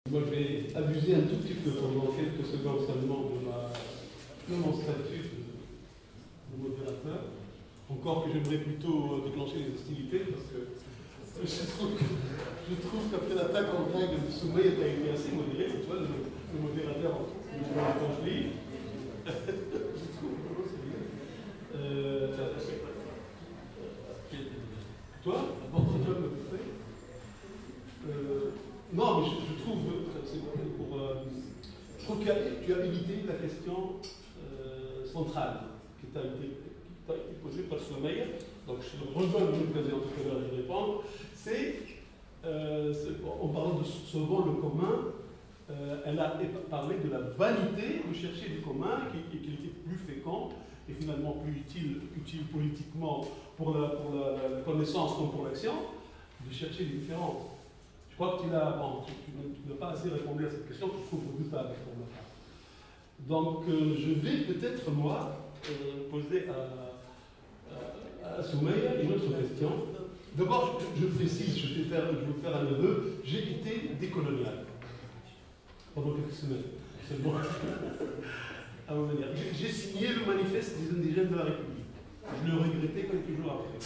Moi, je vais abuser un tout petit peu pendant quelques secondes seulement de mon statut de modérateur. Encore que j'aimerais plutôt déclencher les hostilités, parce que je trouve qu'après l'attaque en règle de Soumaïa, tu as été assez modéré, c'est toi le modérateur en conflit. Je trouve que c'est bien. Toi, avant que tu me fais. Non, mais je trouve, je trouve que tu as évité la question centrale qui t'a été posée par Soumaïa. Donc je rejoins l'occasion tout à l'heure de répondre. En parlant de sauvant le commun, elle a parlé de la vanité de chercher du commun, qu'il était plus fécond et finalement plus utile politiquement pour la connaissance comme pour l'action, de chercher les différences. Je crois que tu n'as pas assez répondu à cette question que je trouve redoutable pour ma part. Donc, je vais peut-être, moi, poser à Soumaïa une autre question. D'abord, je précise, je vais faire un aveu, j'ai été décolonial pendant quelques semaines. C'est bon. À mon manière. J'ai signé le manifeste des indigènes de la République. Je le regrettais quelques jours après.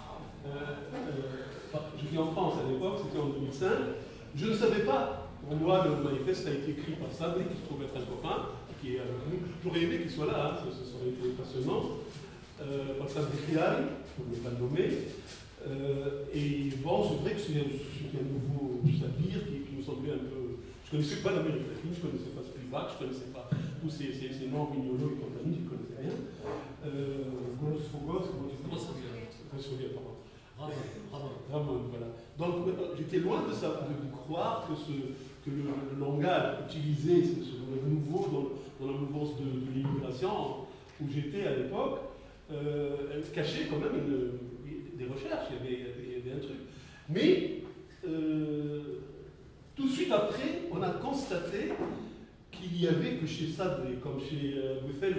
J'étais en France à l'époque, c'était en 2005. Je ne savais pas. Pour moi, le manifeste a été écrit par Sabri, qui se trouve être un copain, qui est avec nous. J'aurais aimé qu'il soit là, hein, ce serait été passionnant. Par Sabri Fial, on ne pas le nommer. Et bon, c'est vrai que c'est un nouveau sabir qui me semblait un peu. Je ne connaissais pas l'Amérique latine, je ne connaissais pas Spivak, je ne connaissais pas tous ces noms mignolo et compagnie, je ne connaissais rien. Golos Fogos, comment tu dis? Ramon, voilà. Donc j'étais loin de croire que le langage utilisé, ce nouveau dans la mouvance de l'immigration où j'étais à l'époque, cachait quand même des recherches, il y avait un truc. Mais tout de suite après, on a constaté qu'il y avait, que chez Sadr, comme chez Buffel,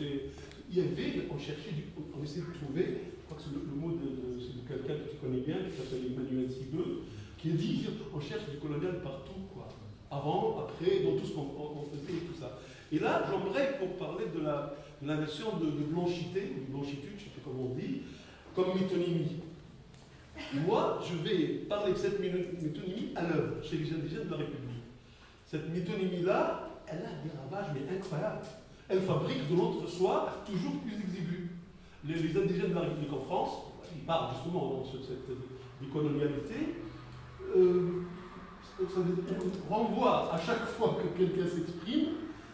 on essayait de trouver, je crois que c'est le mot c'est de quelqu'un que tu connais bien, qui s'appelle Emmanuel Sibeux, qui a dit on cherche du colonial partout, quoi. Avant, après, dans tout ce qu'on faisait et tout ça. Et là, j'aimerais, pour parler de la notion de blanchité, ou de blanchitude, je ne sais plus comment on dit, comme métonymie. Moi, je vais parler de cette métonymie à l'œuvre, chez les indigènes de la République. Cette métonymie-là, elle a des ravages, mais incroyables. Elle fabrique de l'entre-soi toujours plus exigu. Les indigènes de la République en France, ils parlent justement de cette décolonialité, ça renvoie à chaque fois que quelqu'un s'exprime,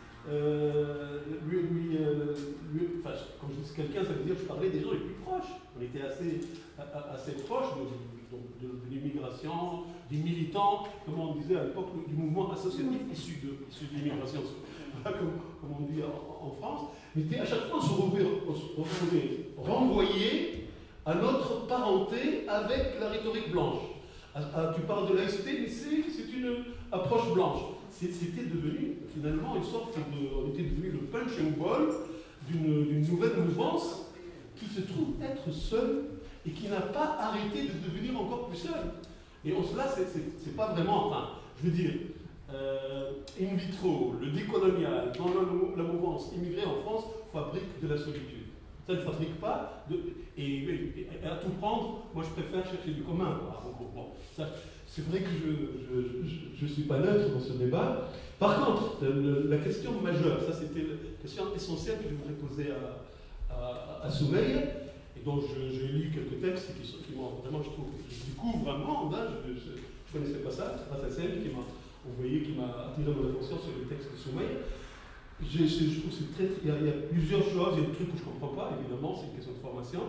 enfin, quand je dis quelqu'un, ça veut dire que je parlais des gens les plus proches. On était assez proches de l'immigration, des militants, comme on disait à l'époque, du mouvement associatif issu de l'immigration, voilà, comme on dit en France. Mais à chaque fois, on se retrouvait renvoyé à notre parenté avec la rhétorique blanche. Tu parles de laïcité, mais c'est une approche blanche. C'était devenu finalement une sorte on était devenu le punch and ball d'une nouvelle mouvance qui se trouve être seule et qui n'a pas arrêté de devenir encore plus seule. Et en cela, c'est pas vraiment, enfin, je veux dire, in vitro, le décolonial, dans la mouvance immigrée en France, fabrique de la solitude. Ça ne fabrique pas, et à tout prendre, moi je préfère chercher du commun. Bon, c'est vrai que je ne suis pas neutre dans ce débat. Par contre, la question majeure, ça c'était la question essentielle que je voudrais poser à Soumaïa, et dont j'ai lu quelques textes qui m'ont vraiment, je trouve, je découvre un monde, hein, je ne connaissais pas ça, grâce à celle qui m'a envoyé, qui m'a attiré mon attention sur les textes de Soumaïa. Je trouve que c'est très. Il y a plusieurs choses, il y a des trucs que je ne comprends pas, évidemment, c'est une question de formation.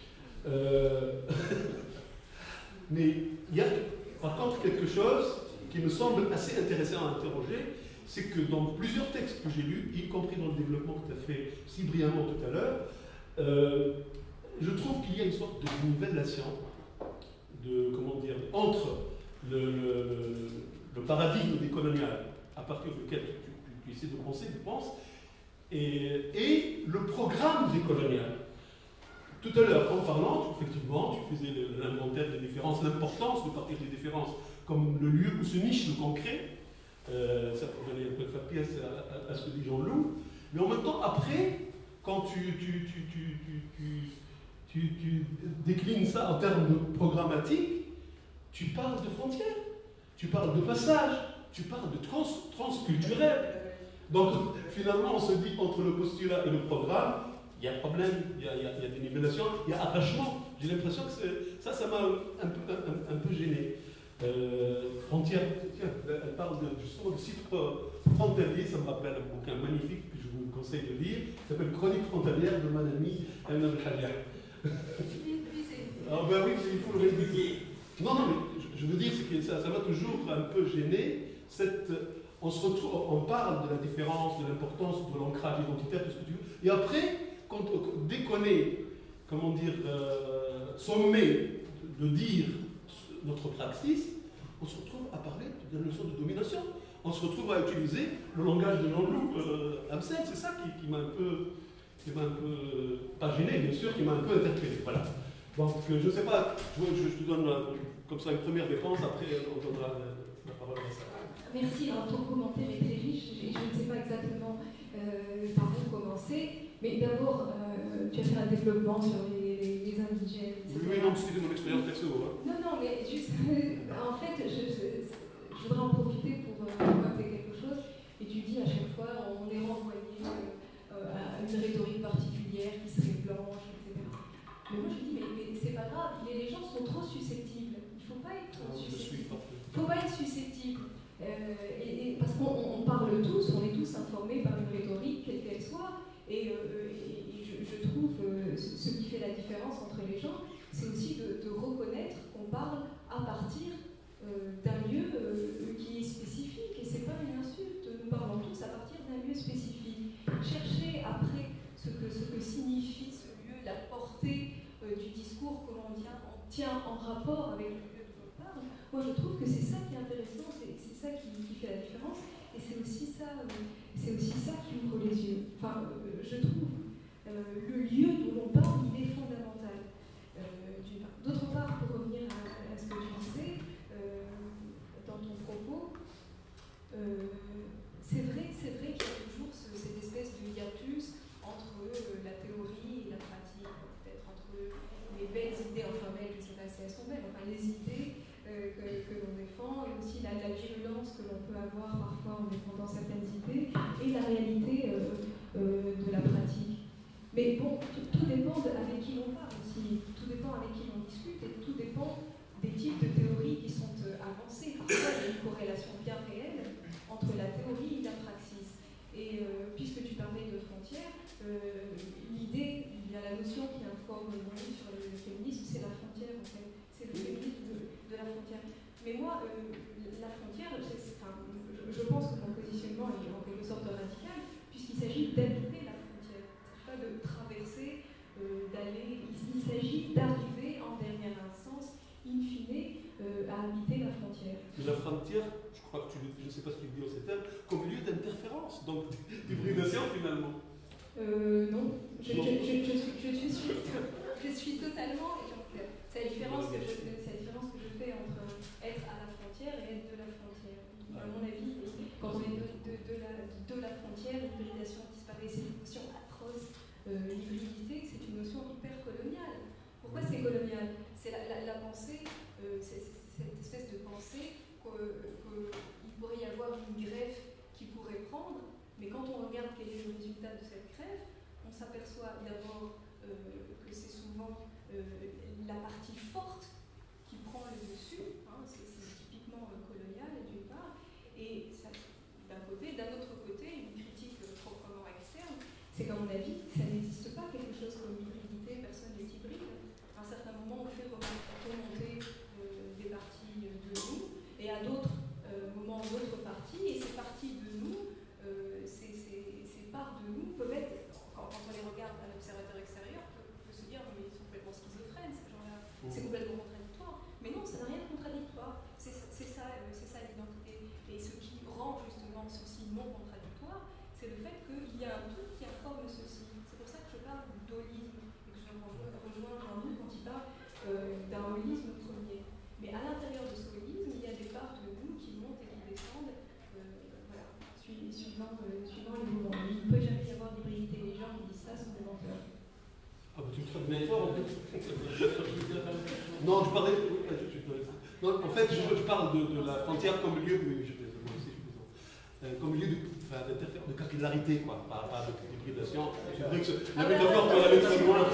Mais il y a par contre quelque chose qui me semble assez intéressant à interroger, c'est que dans plusieurs textes que j'ai lus, y compris dans le développement que tu as fait si brillamment tout à l'heure, je trouve qu'il y a une sorte de nivellation entre le paradigme décolonial à partir duquel tu essaies de penser, tu penses, et le programme décolonial. Tout à l'heure, en parlant, effectivement, tu faisais l'inventaire des différences, l'importance de partir des différences comme le lieu où se niche le concret, Ça pour donner un peu de faire pièce à ce que dit Jean-Loup. Mais en même temps, après, quand tu déclines ça en termes de programmatique, tu parles de frontières, tu parles de passage, tu parles de transculturel. Donc finalement, on se dit entre le postulat et le programme, il y a problème, il y a des nivellations, il y a arrachement. J'ai l'impression que ça m'a un peu gêné. Frontières, tiens, elle parle justement de sites frontaliers, ça me rappelle un bouquin magnifique que je vous conseille de lire, qui s'appelle Chronique frontalière de mon ami Emna Belhadia. Ah ben oui, il faut le rééduquer. Non, mais je veux dire, c'est que ça m'a toujours un peu gêné. On parle de la différence, de l'importance de l'ancrage identitaire, tout ce que tu veux. Et après, dès qu'on est, comment dire, sommé de dire notre praxis, on se retrouve à parler de la notion de domination. On se retrouve à utiliser le langage de Jean-Loup Amsel. C'est ça qui m'a un peu, pas gêné, bien sûr, qui m'a un peu interpellé. Voilà. Donc, je ne sais pas, je te donne comme ça une première réponse, après on donnera la parole à ça. Merci, alors ton commentaire est très riche. Je ne sais pas exactement par où commencer, mais d'abord, tu as fait un développement sur les indigènes, etc. Oui, non, c'était mon expérience perso. Hein. Non, mais juste, en fait, je voudrais en profiter pour raconter quelque chose. Et tu dis à chaque fois, on est renvoyé à une rhétorique particulière qui serait blanche, etc. Mais moi je dis, mais c'est pas grave, les gens sont trop susceptibles. Il ne faut pas être susceptible. Il ne faut pas être susceptible. Parce qu'on parle tous, on est tous informés par une rhétorique, quelle qu'elle soit. Et je trouve ce qui fait la différence entre les gens, c'est aussi de reconnaître qu'on parle à partir d'un lieu qui est spécifique. Et ce n'est pas une insulte, nous parlons tous à partir d'un lieu spécifique. Chercher après ce que signifie ce lieu, la portée du discours que l'on tient en rapport avec le lieu de l'on parle, moi je trouve que c'est ça qui est intéressant, c'est ça qui fait la différence, et c'est aussi ça qui ouvre les yeux. Enfin, je trouve le lieu d'où l'on parle, il est fondamental. D'autre part, pour revenir à ce que tu disais dans ton propos, c'est vrai qu'il y a toujours cette espèce de hiatus entre la théorie et la pratique, peut-être entre les belles idées, enfin belles, je ne sais pas si elles sont belles, enfin les idées que l'on défend, et aussi la virulence que l'on peut avoir parfois en défendant certaines idées, et la réalité de la pratique. Mais bon, tout dépend avec qui l'on parle aussi, tout dépend avec qui l'on discute, et tout dépend des types de théories qui sont avancées. Parfois, il y a une corrélation bien réelle entre la théorie et la praxis. Et puisque tu parlais de frontières, l'idée, il y a la notion qui informe mon livre sur le féminisme, c'est la frontière en fait. C'est le féminisme de la frontière. Mais moi, la frontière, je pense que mon positionnement est en quelque sorte radical, puisqu'il s'agit d'habiter la frontière. Il ne s'agit pas de traverser, d'aller. Il s'agit d'arriver en dernière instance, in fine, à habiter la frontière. Mais la frontière, je crois que je ne sais pas ce qu'il dit en ces termes, comme lieu d'interférence, donc d'hybridation finalement. Non, je suis totalement. C'est la différence que je fais entre être à la frontière et être de la frontière. À mon avis, quand on est de la frontière, l'hybridation disparaît. C'est une notion atroce. L'hybridité, c'est une notion hyper coloniale. Pourquoi c'est colonial? C'est la pensée, c'est cette espèce de pensée qu'il pourrait y avoir une greffe qui pourrait prendre, mais quand on regarde quel est le résultat de cette greffe, on s'aperçoit d'abord que c'est souvent la partie forte qui prend le dessus, hein, c'est typiquement colonial d'une part, et d'un autre côté, une critique proprement externe, c'est qu'à mon avis, ça n'existe pas quelque chose comme hybridité, personne n'est hybride. À un certain moment, on fait remonter des parties de nous, et à d'autres moments, d'autres parties, et ces parties de nous, ces parts de nous peuvent être, quand on les regarde à l'observateur extérieur, peut se dire, mais ils sont complètement schizophrènes, ces gens-là, c'est complètement contradictoire. Mais non, ça n'a rien de contradictoire, c'est ça l'identité. Et ce qui rend justement ceci non contradictoire, c'est le fait qu'il y a un tout qui informe ceci. C'est pour ça que je parle d'holisme, et que je rejoins Jean-Loup quand il parle d'un holisme premier. Mais à l'intérieur de ce holisme, il y a des parts de nous qui montent et qui descendent suivant les mouvements. Il ne peut jamais y avoir d'hybridité. Les gens qui disent ça sont des menteurs. Ah, bah, tu me traites bien fort en fait. Non, je parlais. Non, en fait, je parle de la frontière comme lieu. Oui, je plaisante, moi aussi, je plaisante. Comme lieu de capillarité, quoi, pas de hybridation. C'est vrai que la métaphore peut aller très loin.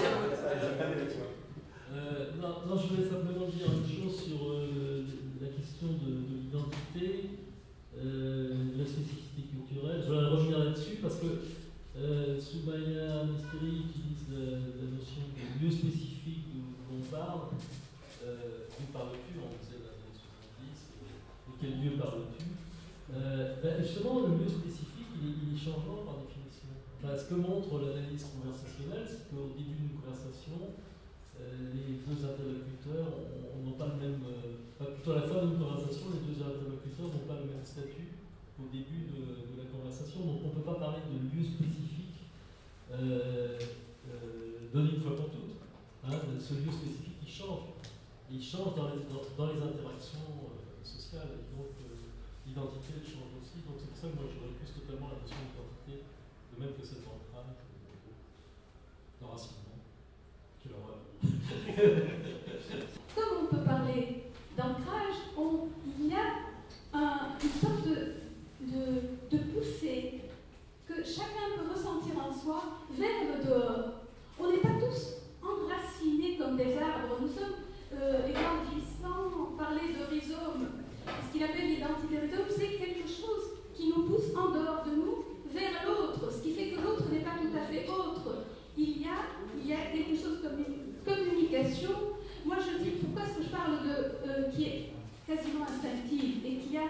Non, je voulais simplement dire une chose sur la question de l'identité, de la spécificité culturelle. Je voudrais revenir là-dessus parce que Soumaya Mesteri utilise la notion de lieu spécifique où on parle. Où parles-tu? On disait dans les années 70. De quel lieu parles-tu? Justement, le lieu spécifique, il est changeant par définition. Enfin, ce que montre l'analyse conversationnelle, c'est qu'au début d'une conversation, les deux interlocuteurs n'ont pas le même. Plutôt à la fin d'une conversation, les deux interlocuteurs n'ont pas le même statut qu'au début de la conversation. Donc on ne peut pas parler de lieu spécifique donné une fois pour toutes. Ce lieu spécifique, il change. Et il change dans les interactions sociales. Et donc l'identité change aussi. Donc c'est pour ça que moi je refuse totalement la notion d'identité, de même que cette ancrage d'enracinement. Quelle horreur. Comme on peut parler d'ancrage, il y a une sorte de poussée que chacun peut ressentir en soi vers le dehors. On n'est pas tous enracinés comme des arbres. Nous sommes, Édouard Glissant parlait de rhizome. Ce qu'il appelle l'identité rhizome, c'est quelque chose qui nous pousse en dehors de nous vers l'autre, ce qui fait que l'autre n'est pas tout à fait autre. Il y a quelque chose comme une communication. Moi je dis, pourquoi est-ce que je parle qui est quasiment instinctive et qui a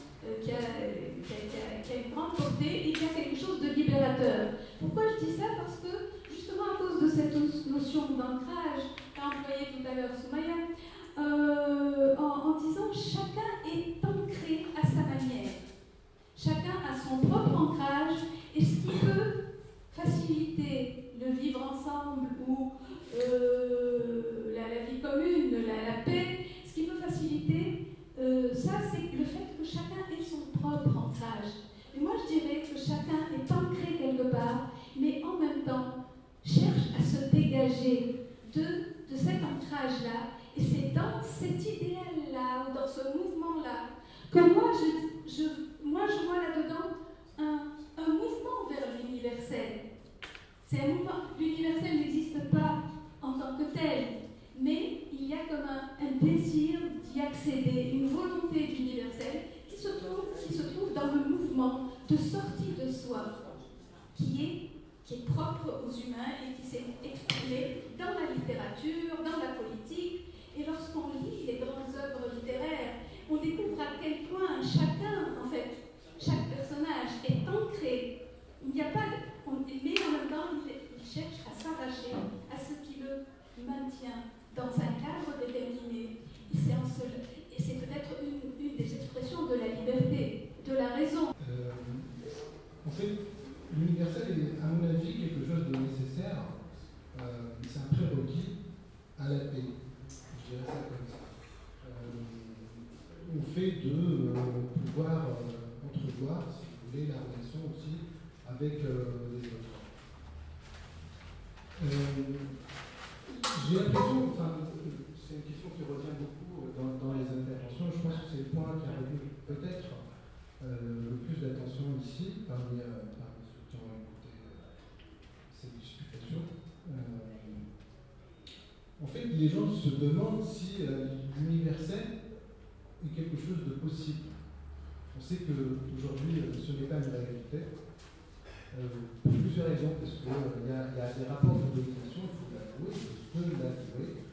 une grande portée et qui a quelque chose de libérateur. Pourquoi je dis ça? Parce que justement à cause de cette notion d'ancrage qu'a employée tout à l'heure Soumaya, en disant chacun est ancré à sa manière. Chacun a son propre ancrage et ce qui peut faciliter le vivre ensemble ou la vie commune, la paix, ce qui peut faciliter ça, c'est le fait que chacun ait son propre ancrage. Et moi, je dirais que chacun est ancré quelque part, mais en même temps cherche à se dégager de cet ancrage-là. Et c'est dans cet idéal-là, ou dans ce mouvement-là, que moi, je vois là-dedans un mouvement vers l'universel. C'est un mouvement. L'universel n'existe pas en tant que tel, mais il y a comme un désir d'y accéder, une volonté d'universel qui se trouve dans le mouvement de sortie de soi, qui est propre aux humains et qui s'est exprimé dans la littérature, dans la politique. Et lorsqu'on lit les grandes œuvres littéraires, on découvre à quel point chacun, en fait, chaque personnage est ancré. Il n'y a pas mais en même temps, il cherche à s'arracher à ce qui le maintient dans un cadre déterminé. Et c'est peut-être une des expressions de la liberté, de la raison. En fait, l'universel est, à mon avis, quelque chose de nécessaire. C'est un prérequis à la paix. Je dirais ça comme ça. Au fait de pouvoir entrevoir, si vous voulez, la relation aussi avec les autres. J'ai l'impression, c'est une question qui revient beaucoup dans les interventions. Je pense que c'est le point qui a retenu peut-être le plus d'attention ici parmi ceux qui ont écouté cette disputation. En fait, les gens se demandent si l'universel est quelque chose de possible. On sait qu'aujourd'hui, ce n'est pas une réalité. Pour plusieurs raisons, parce qu'il y a des rapports de domination, il faut l'avouer, je peux l'avouer,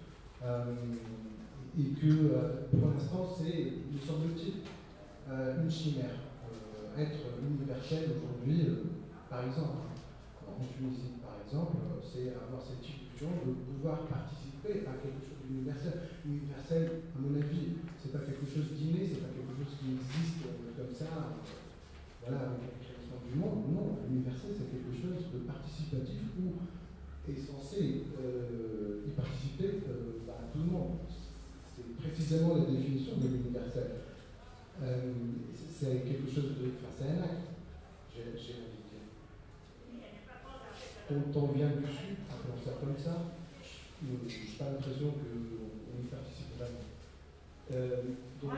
et que pour l'instant, c'est, me semble-t-il, une chimère. Être universel aujourd'hui, par exemple, en Tunisie, par exemple, c'est avoir cette illusion de pouvoir participer à quelque chose d'universel. Universel, à mon avis, c'est pas quelque chose d'inné, c'est pas quelque chose qui existe comme ça, voilà, avec la création du monde. Non, l'universel, c'est quelque chose de participatif où est censé y participer tout le monde. C'est précisément la définition de l'universel. C'est quelque chose de. Enfin, c'est un acte. j'ai envie de dire. Quand on vient du Sud, appelons ça comme ça, je n'ai pas l'impression qu'on y participe vraiment. Donc,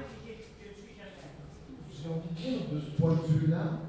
j'ai envie de dire, de ce point de vue-là,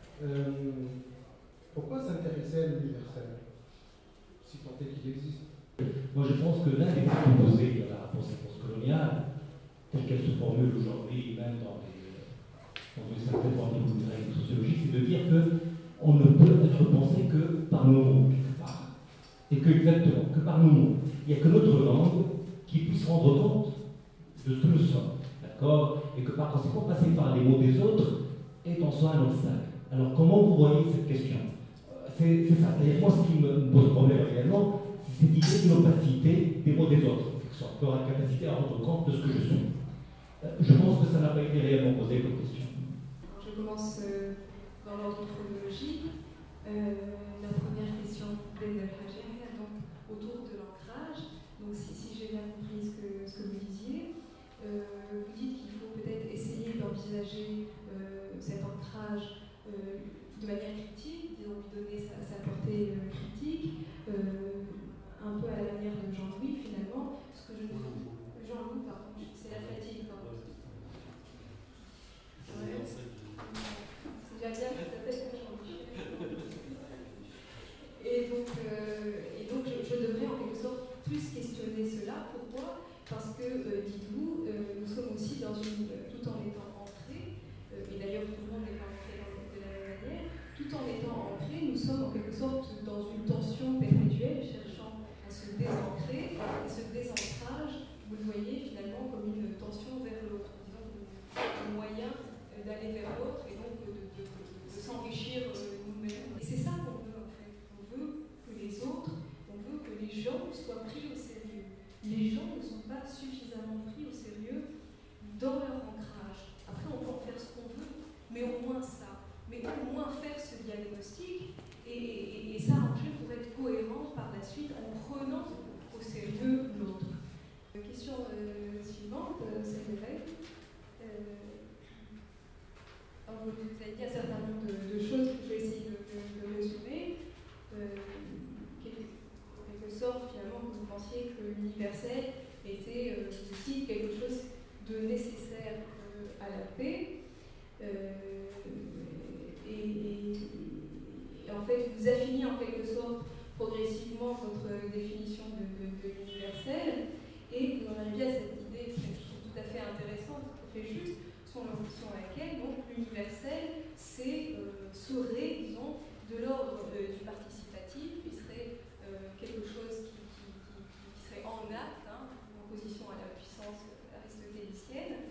pourquoi s'intéresser à l'universel, si tant est qu'il existe? Moi, je pense que l'un des proposés de la réponse postcoloniale, telle qu'elle se formule aujourd'hui, même dans une certaine forme de sociologie, c'est de dire qu'on ne peut être pensé que par nos mots, quelque part. Et que, exactement, que par nos mots. Il n'y a que notre langue qui puisse rendre compte de ce que nous sommes. D'accord? Et que par conséquent, passer par les mots des autres est en soi un obstacle. Alors, comment vous voyez cette question? C'est ça. C'est-à-dire, moi, ce qui me pose problème réellement, c'est cette idée de l'opacité des mots des autres, leur incapacité à rendre compte de ce que je suis. Je pense que ça n'a pas été réellement posé comme question. Je commence dans l'ordre chronologique. La première question donc autour de l'ancrage. Donc si j'ai bien compris ce que vous disiez, vous dites qu'il faut peut-être essayer d'envisager cet ancrage de manière critique, disons lui donner sa portée critique, un peu à la manière de Jean-Louis finalement. Ce que je ne fais Jean-Louis, pardon, c'est la fatigue. Ouais. C'est déjà bien que ça s'appelle Jean-Louis. Et donc je devrais en quelque sorte plus questionner cela. Pourquoi? Parce que, dites-vous, nous sommes aussi dans une, tout en étant ancrés, et d'ailleurs tout le monde n'est pas ancré de la même manière, tout en étant ancrés, nous sommes en quelque sorte dans une tension perpétuelle, cherchant à se désancrer, et ce désancrage, vous le voyez finalement comme une tension vers l'autre, disons un moyen d'aller vers l'autre et donc de s'enrichir nous-mêmes. Et c'est ça qu'on veut en fait. On veut que les autres, on veut que les gens soient pris au sérieux. Les gens ne sont pas suffisamment pris au sérieux dans leur ancrage. Après, on peut en faire ce qu'on veut, mais au moins ça. Mais au moins faire ce diagnostic et s'arranger pour être cohérent par la suite en prenant au sérieux l'autre. Question suivante, celle de Ray. Vous avez dit un certain nombre de choses que je vais essayer de résumer. En quelque sorte, finalement, que vous pensiez que l'universel était aussi quelque chose de nécessaire à la paix. Et en fait, vous affinez en quelque sorte progressivement votre définition de l'universel et vous en arrivez à cette idée que je trouve tout à fait intéressante, tout à fait juste, selon laquelle donc l'universel serait, disons, de l'ordre du participatif, qui serait quelque chose qui serait en acte, hein, en opposition à la puissance aristotélicienne.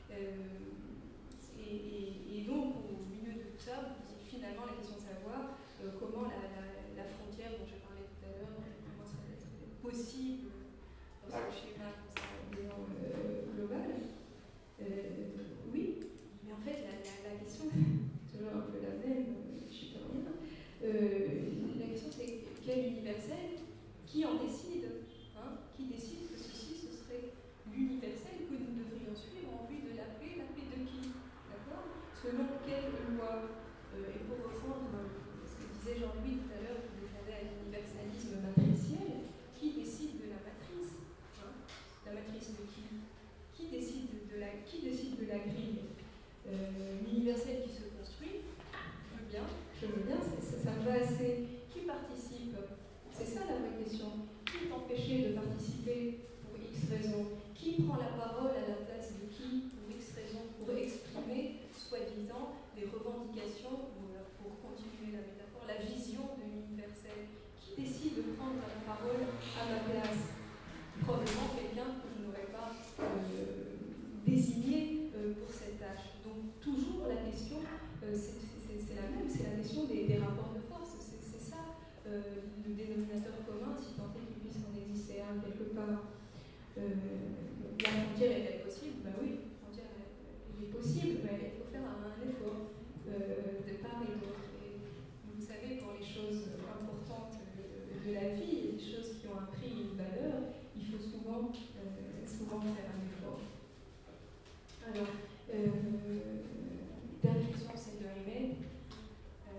Et donc, au milieu de tout ça, vous posez finalement la question de savoir comment la frontière dont j'ai parlé tout à l'heure, comment ça va être possible dans ce schéma global. Oui, mais en fait, la question, c'est toujours un peu la même, je suis pas rien. La question, c'est quel universel? Qui en décide, hein? Qui décide que ceci, ce serait l'universel que nous devrions suivre en vue de la paix de qui? D'accord? Selon quelle loi? Et pour reprendre ce que disait Jean-Louis tout à l'heure, qui défendait un universalisme matriciel, qui décide de la matrice? Hein? La matrice de qui? Qui décide de la grille? L'universel qui se construit, je veux bien, ça me va assez. Qui participe? C'est ça la vraie question. Qui est empêché de participer pour X raisons? Qui prend la parole à la place de qui pour X raisons? Pour exprimer, soi-disant, des revendications, pour continuer la métaphore, la vision de l'universel. Qui décide de prendre la parole à ma place? Probablement quelqu'un que je n'aurais pas désigné pour cette tâche. Donc toujours la question, c'est la même, c'est la question des rapports de force. C'est ça le dénominateur commun, si tant est qu'il puisse en exister un quelque part. La frontière est-elle possible? Ben oui, la frontière elle est possible, mais il faut faire un effort de part et d'autre. Et vous savez, pour les choses importantes de la vie, les choses qui ont un prix et une valeur, il faut souvent faire un effort. Alors, dernière question, celle de Aymed.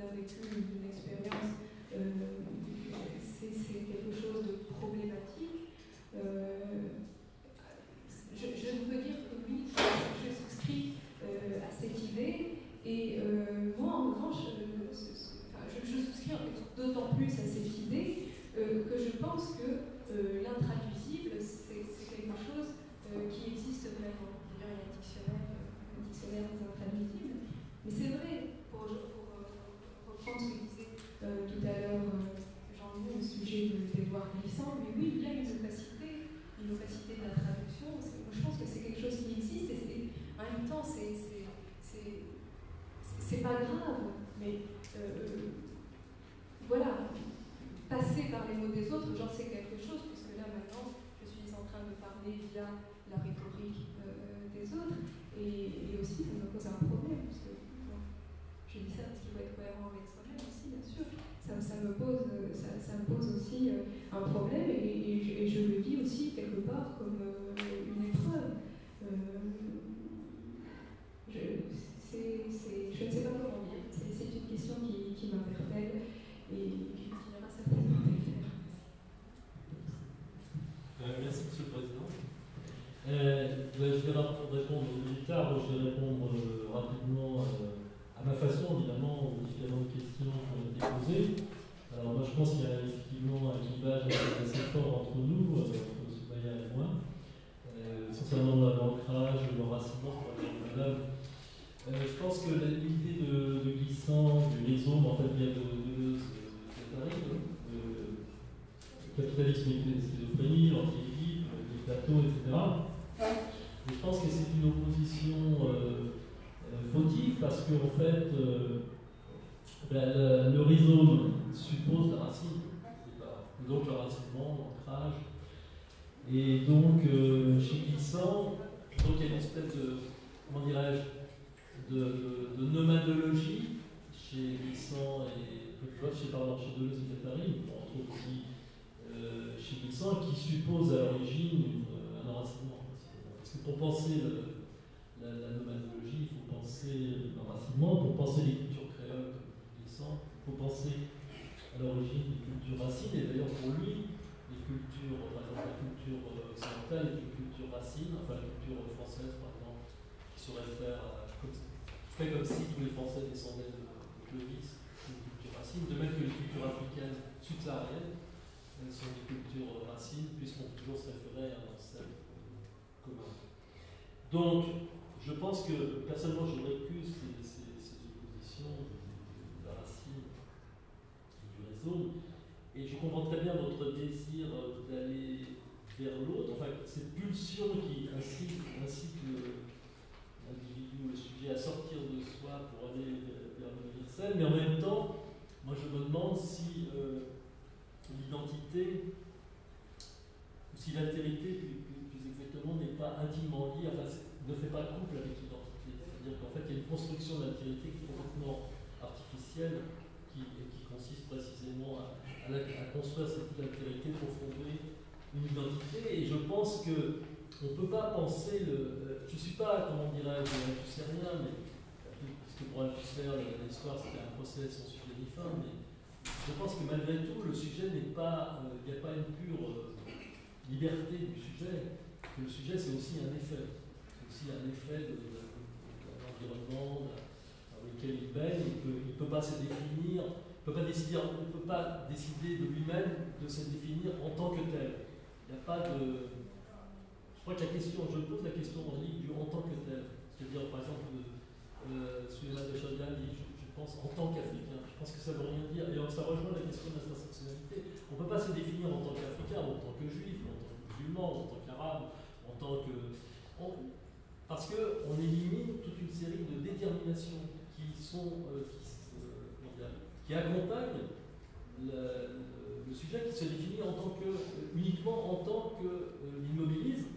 a vécu une expérience, c'est quelque chose de problématique. Je ne peux dire que oui, je souscris à cette idée, et moi en revanche, je souscris d'autant plus à cette idée que je pense que l'intraduisible, c'est quelque chose qui existe vraiment. D'ailleurs, il y a un dictionnaire des intraduisibles. Mais c'est vrai, pour reprendre ce que disait tout à l'heure Jean-Louis au sujet d'Édouard Glissant, mais oui, il y a une opacité de la traduction. Moi, je pense que c'est quelque chose qui existe, et en même temps, c'est pas grave, mais voilà, passer par les mots des autres, j'en sais quelque chose, puisque là maintenant, je suis en train de parler via la rhétorique des autres, et aussi ça me pose un problème, parce que bon, je dis ça parce qu'il faut être cohérent avec soi-même aussi, bien sûr. Ça me pose aussi un problème, et je le dis aussi quelque part comme une épreuve. Je ne sais pas comment dire, c'est une question qui m'interpelle et qui continuera certainement à le faire. Merci, Monsieur le Président. Je vais répondre aux militaires, je vais répondre rapidement à ma façon, évidemment, aux différentes questions qui ont été posées. Alors, moi, je pense qu'il y a effectivement un clivage assez fort entre nous, entre Soumaya et moi, essentiellement l'ancrage, l'enracinement, pour la madame. Je pense que l'idée de glissant, du rhizome, en fait, vient de capitalisme et schizophrénie, l'anti-équipe, les plateaux, etc. Et je pense que c'est une opposition fautive parce que, en fait, le rhizome suppose la racine, donc le racinement, l'ancrage. Et donc, chez glissant, donc il y a une espèce de, comment dirais-je, de nomadologie chez glissant et chez Deleuze et Guattari, entre autres aussi chez glissant, qui suppose à l'origine un enracinement. Parce que pour penser la nomadologie, il faut penser l'enracinement, pour penser les cultures créoles comme glissant, il faut penser à l'origine des cultures racines, et d'ailleurs pour lui, les cultures, par exemple la culture occidentale est une culture racine, enfin la culture française par exemple, qui se réfère à fait comme si tous les Français descendaient de Clovis, une culture racine, de même que les cultures africaines subsahariennes sont des cultures racines, puisqu'on peut toujours se référer à un ancêtre commun. Donc, je pense que personnellement, je récuse ces oppositions de la racine et du rhizome, et je comprends très bien votre désir d'aller vers l'autre, enfin, cette pulsion qui incite l'individu, le sujet, à sortir de soi pour aller vers l'universel, mais en même temps, moi je me demande si l'identité, ou si l'altérité plus exactement, n'est pas intimement liée, enfin ne fait pas couple avec l'identité. C'est-à-dire qu'en fait il y a une construction d'altérité qui est complètement artificielle, qui consiste précisément à construire cette altérité pour fonder une identité, et je pense que on ne peut pas penser je ne suis pas, comment dirais-je, althusserien, mais parce que pour Althusser, l'histoire c'était un procès sans sujet ni fin, mais je pense que malgré tout, le sujet n'est pas, il n'y a pas une pure liberté du sujet, que le sujet c'est aussi un effet. C'est aussi un effet de l'environnement dans lequel il baigne, il ne peut pas se définir, il ne peut pas décider de lui-même de se définir en tant que tel. Il n'y a pas de... Je crois que je pose la question en ligne du en tant que tel. C'est-à-dire, par exemple, Suleiman de Chadian dit, je pense, en tant qu'Africain. Je pense que ça ne veut rien dire. Et ça rejoint la question de l'intersectionnalité. On ne peut pas se définir en tant qu'Africain, en tant que Juif, en tant que musulman, en tant qu'Arabe, en tant que... Parce qu'on élimine toute une série de déterminations qui accompagnent le sujet, qui se définit uniquement en tant qu'immobilisme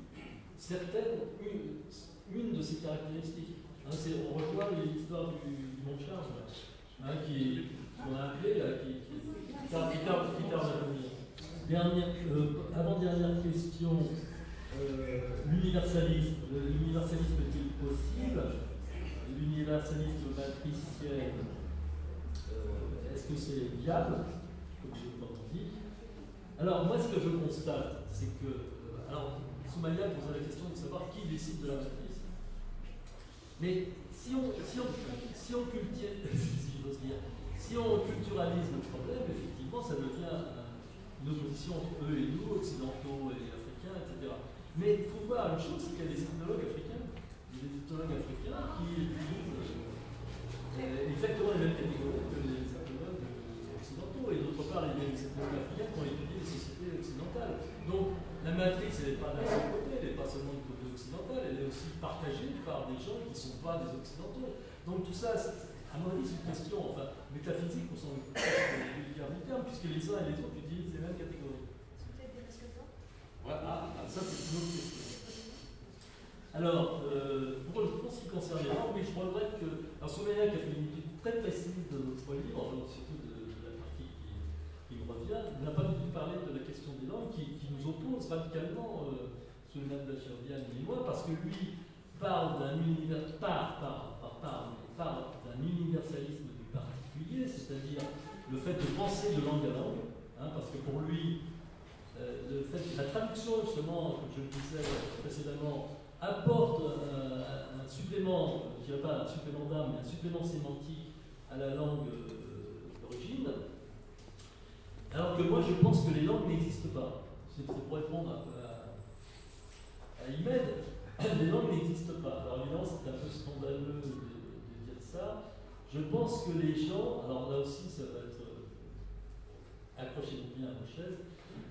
une de ses caractéristiques. On rejoint l'histoire du Montchalm, qu'on a appelé, qui tarde à venir. Avant-dernière question, l'universalisme. L'universalisme est-il possible? L'universalisme matriciel Est-ce que c'est viable, comme je l'ai dit? Alors, moi, ce que je constate, c'est que. Alors, Soumaïa posait la question de savoir qui décide de la matrice. Mais si on culturalise le problème, effectivement, ça devient une opposition entre eux et nous, occidentaux et africains, etc. Mais il faut voir une chose, c'est qu'il y a des ethnologues africains, qui utilisent exactement les mêmes catégories que les ethnologues occidentaux, et d'autre part, il y a des ethnologues africains qui ont étudié les sociétés occidentales. Donc, la matrice, elle n'est pas d'un seul côté, elle n'est pas seulement du côté occidental, elle est aussi partagée par des gens qui ne sont pas des occidentaux. Donc tout ça, à mon avis, c'est une question métaphysique au sens vulgaire du terme, puisque les uns et les autres utilisent les mêmes catégories. C'est peut-être des risques de temps. Voilà, ça c'est une autre question. Alors, pour ce qui concerne les langues, oui, je regrette que. Alors, Soumaïa qui a fait une étude très précise de notre livre, enfin, surtout de la partie qui me revient, n'a pas du tout parlé de la question des langues qui nous oppose radicalement, Souleymane Bachir-Diagne et moi, parce que lui parle d'un universalisme du particulier, c'est-à-dire le fait de penser de langue à langue, parce que pour lui, le fait que la traduction, justement, comme je le disais précédemment, apporte un supplément, je ne dirais pas un supplément d'âme, mais un supplément sémantique à la langue d'origine, alors que moi je pense que les langues n'existent pas. C'est pour répondre à Imed, les langues n'existent pas. Alors évidemment c'est un peu scandaleux de dire ça. Je pense que les gens, alors là aussi ça va être, accrochez-vous bien à vos chaises,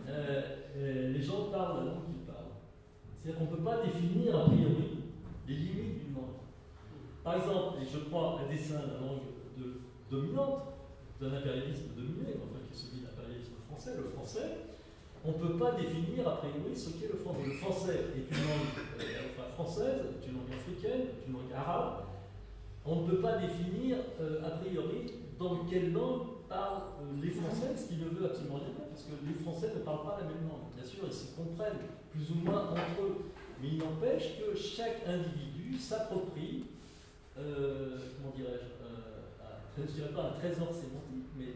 les gens parlent la langue qu'ils parlent. C'est-à-dire qu'on ne peut pas définir a priori les limites d'une langue. Par exemple, et je prends un dessin de la langue dominante, d'un impérialisme dominé, enfin qui est celui de l'impérialisme français, le français, on ne peut pas définir a priori ce qu'est le français. Le français est une langue française, est une langue africaine, est une langue arabe. On ne peut pas définir a priori dans quelle langue parlent les Français, ce qui ne veut absolument rien dire, parce que les Français ne parlent pas la même langue. Bien sûr, ils se comprennent plus ou moins entre eux, mais il n'empêche que chaque individu s'approprie, comment dirais-je, je ne dirais pas un trésor sémantique, mais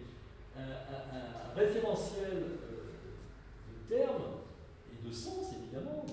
un référentiel de termes et de sens, évidemment,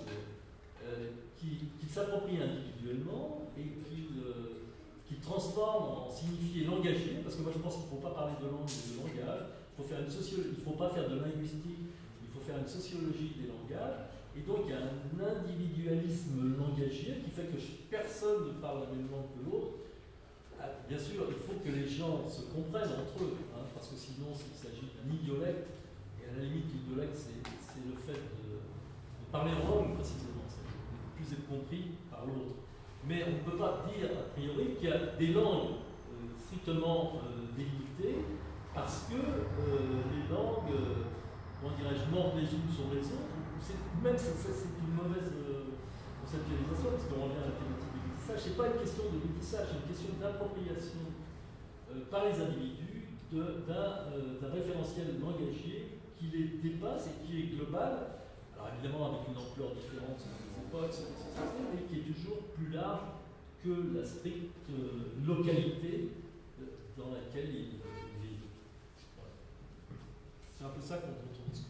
qu'il s'approprie individuellement et qu'il transforme en signifié langagier, parce que moi je pense qu'il ne faut pas parler de langue mais de langage, il ne faut pas faire de linguistique, il faut faire une sociologie des langages, et donc il y a un individualisme langagier qui fait que personne ne parle la même langue que l'autre. Bien sûr, il faut que les gens se comprennent entre eux, parce que sinon il s'agit d'un idiolecte, et à la limite l'idiolecte c'est le fait de parler en langue précisément, c'est de plus être compris par l'autre. Mais on ne peut pas dire a priori qu'il y a des langues strictement délimitées, parce que les langues, comment dirais-je, mordent les unes sur les autres, même c'est une mauvaise conceptualisation, parce qu'on revient à la thématique du métissage. Ce n'est pas une question de métissage, c'est une question d'appropriation par les individus d'un référentiel langagier qui les dépasse et qui est global, alors évidemment avec une ampleur différente selon les époques, selon les sociétés, mais qui est toujours plus large que la stricte localité dans laquelle ils vivent. Voilà. C'est un peu ça qu'on discute.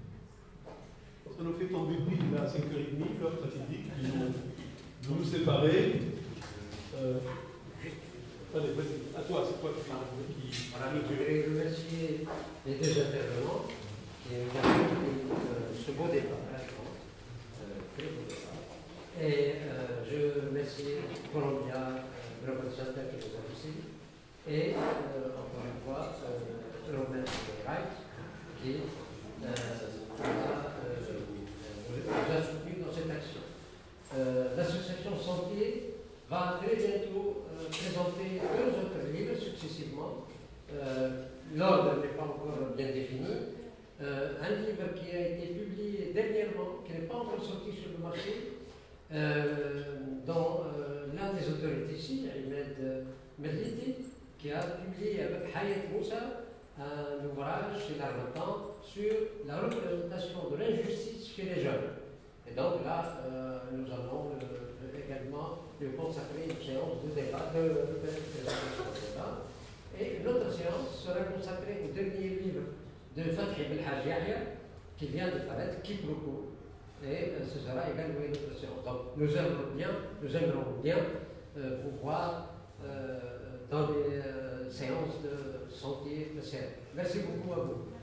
Ça nous fait tomber de nuit, à 5h30, l'heure fatidique, qui nous séparer. Allez, vas-y, à toi, c'est toi qui Voilà, je voudrais remercier les deux intervenants qui nous ont permis ce beau débat, très beau débat. Et je remercie Columbia Global Center qui nous a reçus, et encore une fois, Robert Wright qui nous a soutenus dans cette action. L'association Sentier va très bientôt présenter 2 autres livres successivement. L'ordre n'est pas encore bien défini. Un livre qui a été publié dernièrement, qui n'est pas encore sorti sur le marché, dont l'un des auteurs ici, Ahmed Merliti, qui a publié avec Hayat Moussa un ouvrage chez l'Armatan sur la représentation de l'injustice chez les jeunes. Et donc là, nous allons également lui consacrer une séance de débat, de présentation de débat, et une autre séance sera consacré au dernier livre de Fathi Belhaj Yahya, qui vient de paraître, Quiproquo. Et ce sera également une autre séance. Donc nous aimerons bien vous voir dans les séances de Sentier de Serre. Merci beaucoup à vous.